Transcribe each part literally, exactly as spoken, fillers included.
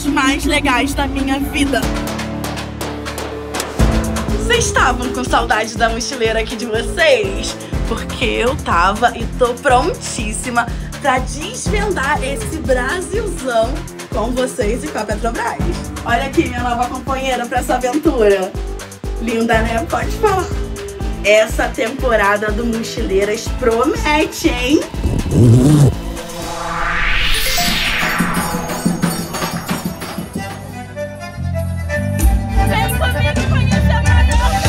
dias mais legais da minha vida. Vocês estavam com saudade da mochileira aqui de vocês? Porque eu tava e tô prontíssima pra desvendar esse Brasilzão com vocês e com a Petrobras. Olha aqui minha nova companheira pra essa aventura. Linda, né? Pode falar. Essa temporada do Mochileiras promete, hein? Vem comigo conhecer a Maravilha!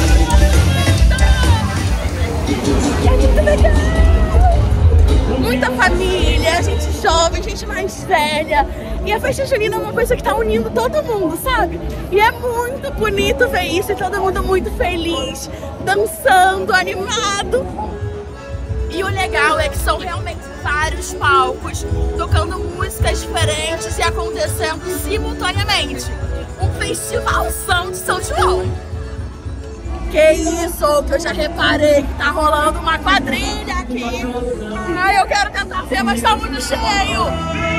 É muito legal! Muita família, gente jovem, gente mais velha. E a festa junina é uma coisa que tá unindo todo mundo, sabe? E é muito bonito ver isso e todo mundo muito feliz, dançando, animado. E o legal é que são realmente vários palcos, tocando músicas diferentes e acontecendo simultaneamente. Um festivalzão de São João. Que isso, que eu já reparei que tá rolando uma quadrilha aqui. Ai, eu quero tentar ver, mas tá muito cheio.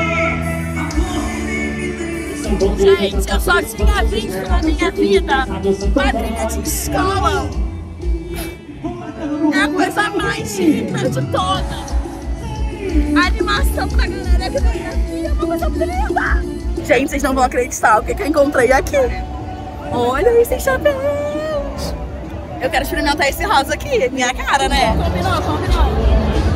Gente, eu só tinha visto na minha vida quadrilha de escola. É a coisa mais linda de todas. A animação da galera que vem aqui é uma coisa linda. Gente, vocês não vão acreditar o que, que eu encontrei aqui. Olha esses chapéus. Eu quero experimentar esse rosa aqui, minha cara, né? Combinou, combinou.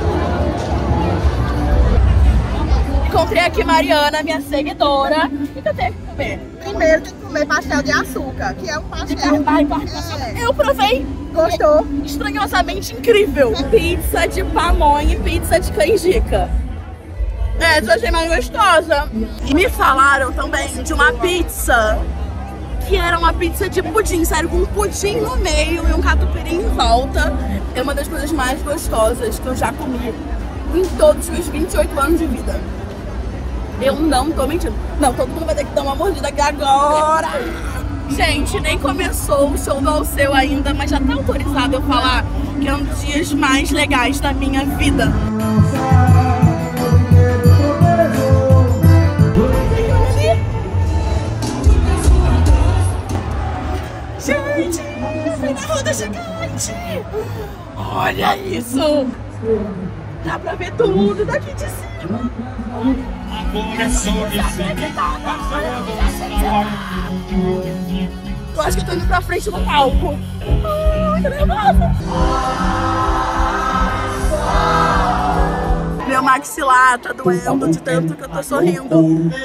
Encontrei aqui Mariana, minha seguidora. O que eu tenho que comer? Primeiro tem que comer pastel de açúcar, que é um pastel. É. Eu provei. Gostou? Estranhosamente incrível. Pizza de pamonha e pizza de canjica. É, eu achei mais gostosa. E me falaram também de uma pizza que era uma pizza de pudim, sério, com um pudim no meio e um catupiry em volta. É uma das coisas mais gostosas que eu já comi em todos os meus vinte e oito anos de vida. Eu não tô mentindo. Não, todo mundo vai ter que dar uma mordida aqui agora. Gente, nem começou o show do Alceu ainda, mas já tá autorizado eu falar que é um dos dias mais legais da minha vida. Gente, vem na roda gigante. Olha isso. Dá pra ver tudo daqui de cima. Eu acho que tô indo pra frente do palco. Ai, tô nervosa. Meu maxilar tá doendo de tanto que eu tô sorrindo.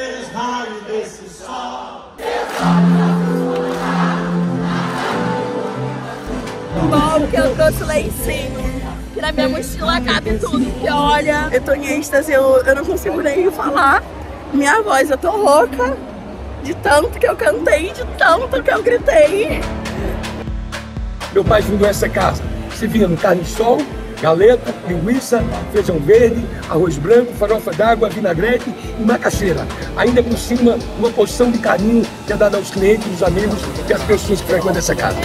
Bom, que eu trouxe lencinho. Que na minha mochila cabe tudo. E olha, eu tô em êxtase, eu, eu não consigo nem falar. Minha voz, eu tô rouca. De tanto que eu cantei, de tanto que eu gritei. Meu pai fundou essa casa. Se vinha no carne de sol, galeta, linguiça, feijão verde, arroz branco, farofa d'água, vinagrete e macaxeira. Ainda por cima, uma porção de carinho que é dada aos clientes, aos amigos e às pessoas que frequentam essa casa.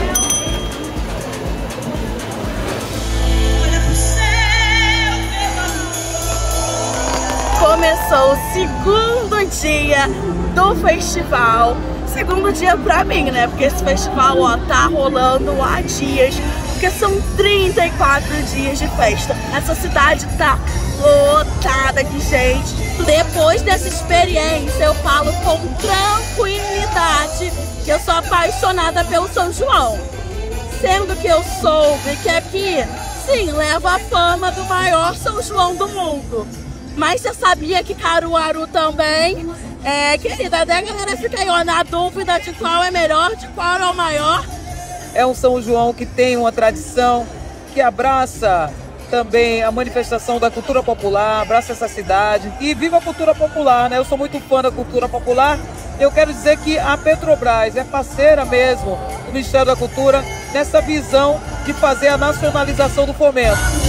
Começou o segundo dia do festival. Segundo dia pra mim, né? Porque esse festival, ó, tá rolando há dias. Porque são trinta e quatro dias de festa. Essa cidade tá lotada de gente. Depois dessa experiência, eu falo com tranquilidade que eu sou apaixonada pelo São João. Sendo que eu soube que aqui, sim, leva a fama do maior São João do mundo. Mas você sabia que Caruaru também? É, querida, até a galera fica aí ó, na dúvida de qual é melhor, de qual é o maior. É um São João que tem uma tradição, que abraça também a manifestação da cultura popular, abraça essa cidade. E viva a cultura popular, né? Eu sou muito fã da cultura popular. Eu quero dizer que a Petrobras é parceira mesmo do Ministério da Cultura nessa visão de fazer a nacionalização do fomento.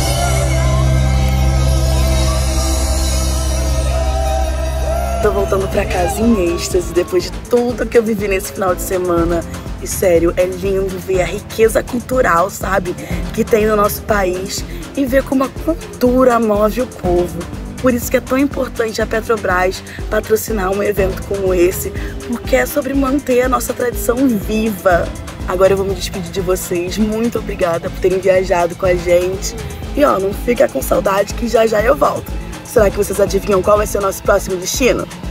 Tô voltando pra casa em êxtase depois de tudo que eu vivi nesse final de semana. E sério, é lindo ver a riqueza cultural, sabe, que tem no nosso país e ver como a cultura move o povo. Por isso que é tão importante a Petrobras patrocinar um evento como esse, porque é sobre manter a nossa tradição viva. Agora eu vou me despedir de vocês. Muito obrigada por terem viajado com a gente. E ó, não fica com saudade que já já eu volto. Será que vocês adivinham qual vai ser o nosso próximo destino?